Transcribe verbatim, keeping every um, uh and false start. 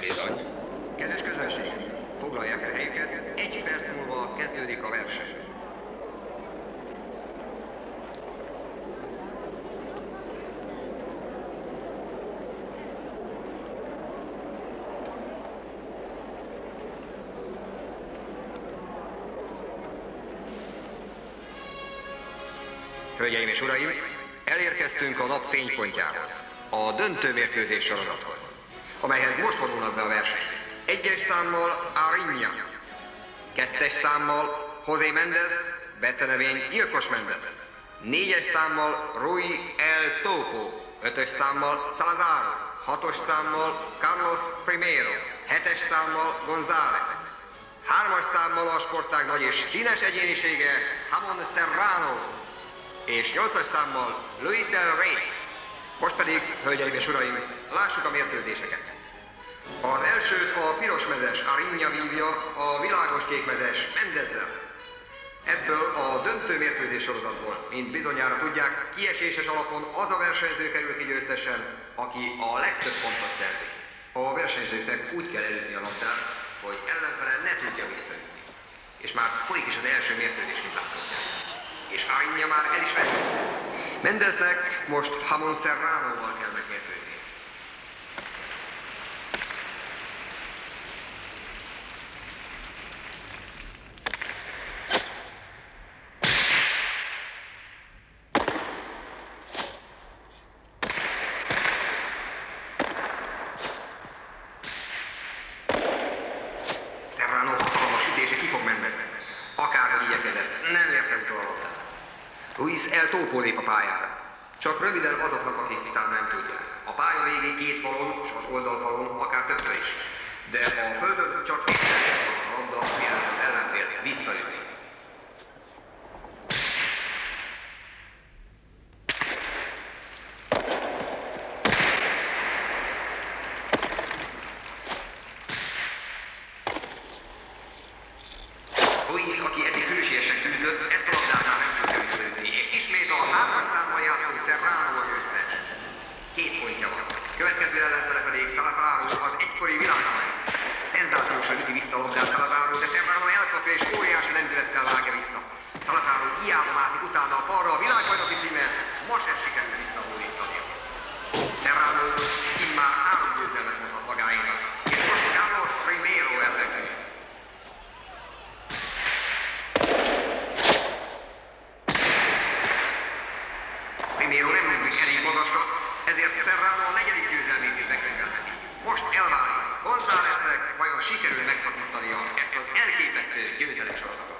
Bizony. Kedves közönség, foglalják el helyüket, egy perc múlva kezdődik a verseny. Hölgyeim és uraim, elérkeztünk a nap fénypontjához, a döntő mérkőzés sorozathoz, amelyhez most vonulnak be a versenyzők. Egyes számmal Arinya, kettes számmal José Méndez, becenevény Gyilkos Méndez, négyes számmal Rui El Topo, ötös számmal Salazar, hatos számmal Carlos Primero, hetes számmal González, hármas számmal a sportág nagy és színes egyénisége Jamón Serrano, és nyolcas számmal Luis del Rey. Most pedig, hölgyeim és uraim, lássuk a mérkőzéseket. Az elsőt a pirosmezes Arinya vívja a világos kékmezes Méndezzel. Ebből a döntő mérkőzés sorozatból, mint bizonyára tudják, kieséses alapon az a versenyző kerül ki győztesen, aki a legtöbb pontot szerzi. A versenyzőknek úgy kell elütni a labdát, hogy ellenfele ne tudja visszaütni. És már folyik is az első mérkőzés, mint láthatják. És Arinya már el is vesztette. Méndeznek most Jamón Serranoval kell megmérkőzni. Serrano hatalmas ütése ki fog Méndezni. Akárhogy igyekezett, nem érte utol a labdát. Luis El Topo lép a pályára. Csak röviden azoknak, akik titán nem tudják. A pálya végén két falon, és az oldalfalon akár többször is. De a földön csak egyszer a labda, mielőtt az ellenfél visszaütni. Luis, aki eddig hősiesen küzdött, ezt a labdánál nem tudja visszaütni, és ismét a hármas számmal játszó Serrano a győztes. Két pontja van. Következő ellenfele pedig Salazar, az egykori világbajnok. Szenzációsan üti vissza a labdát Salazar, de Serrano elkapja és óriási lendülettel vágja vissza. Salazar hiába mászik utána a falra a világbajnoki címet, ma sem sikerül visszahódítani. Serrano immár három győzelmet mondhat magáénak, és most Carlos Primero ellenkezik. Primero nem ugrik elég magasra, ezért Serrano a negyedik győzelmét is megrendelheti. Most elválik. Gonzáleznek vajon sikerül megszakítania ezt az elképesztő győzelem sorozatot?